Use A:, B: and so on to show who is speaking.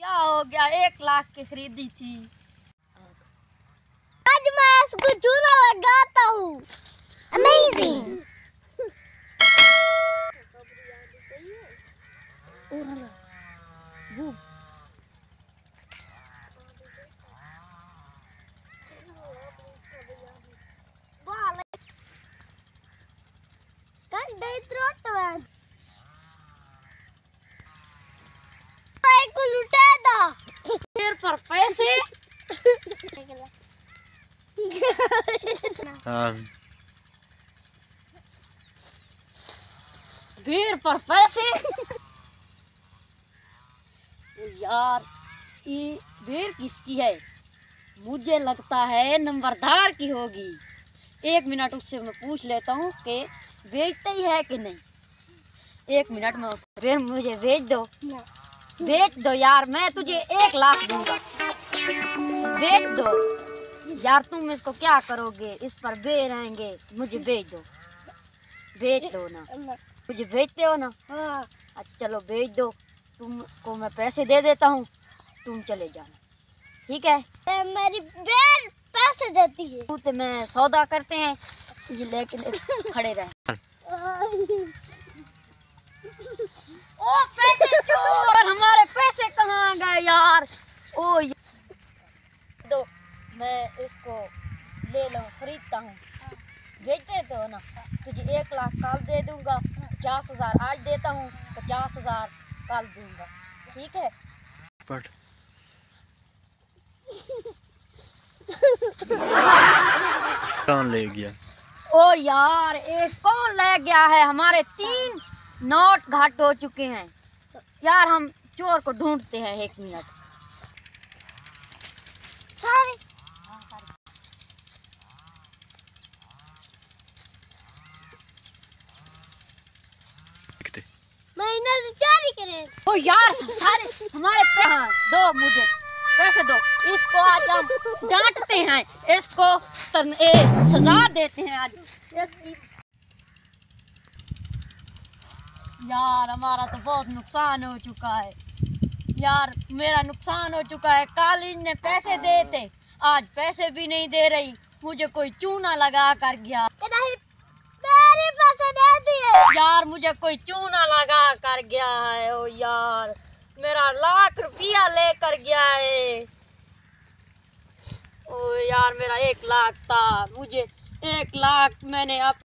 A: क्या हो गया? 1 लाख की खरीदी थी।
B: आज मैं इसको चूना लगाता हूँ। अमेजिंग। वो को लुटा दो
A: फिर पर पैसे भीड़ पर पैसे यार ये भीड़ किसकी है? मुझे लगता है नंबरदार की होगी। 1 मिनट उससे मैं पूछ लेता हूँ कि बेचते ही है कि नहीं। 1 मिनट में फिर मुझे बेच दो। बेच दो यार, मैं तुझे 1 लाख दूंगा। बेच दो यार। तुम इसको क्या करोगे? इस पर बे रहेंगे। मुझे बेच दो। बेच दो ना। मुझे बेचते हो ना?
B: हाँ।
A: अच्छा चलो बेच दो। तुमको मैं पैसे दे देता हूँ, तुम चले जाना, ठीक है?
B: मेरी बेर पैसे देती है।
A: तू तो मैं सौदा करते हैं, ये लेके खड़े रहे। ओ पैसे चोर! हमारे पैसे कहाँ गए यार? ओ दो, मैं इसको ले लूँ, खरीदता हूँ। बेच देते हो ना? तुझे 1 लाख कल दे दूंगा। 50,000 आज देता हूँ, 50,000 कल दूंगा, ठीक है?
C: कौन ले गया?
A: ओ यार, एक कौन ले गया है? हमारे 3 नोट घाट हो चुके हैं यार। हम चोर को ढूंढते हैं। 1 मिनट।
B: सारे महीना रिचार्ज करें।
A: ओ यार, सारे हमारे दो, मुझे पैसे दो। इसको आज हम डांटते हैं, इसको सजा देते हैं आज इसकी। यार हमारा तो बहुत नुकसान हो चुका है यार। मेरा नुकसान हो चुका है। कल ने पैसे दे थे, आज पैसे भी नहीं दे रही। मुझे कोई चूना लगा कर गया।
B: मेरे पैसे दे दिए
A: यार, मुझे कोई चूना लगा कर गया है। ओ यार, मेरा 1 लाख रुपया लेकर गया है। ओ यार, मेरा 1 लाख था। मुझे 1 लाख मैंने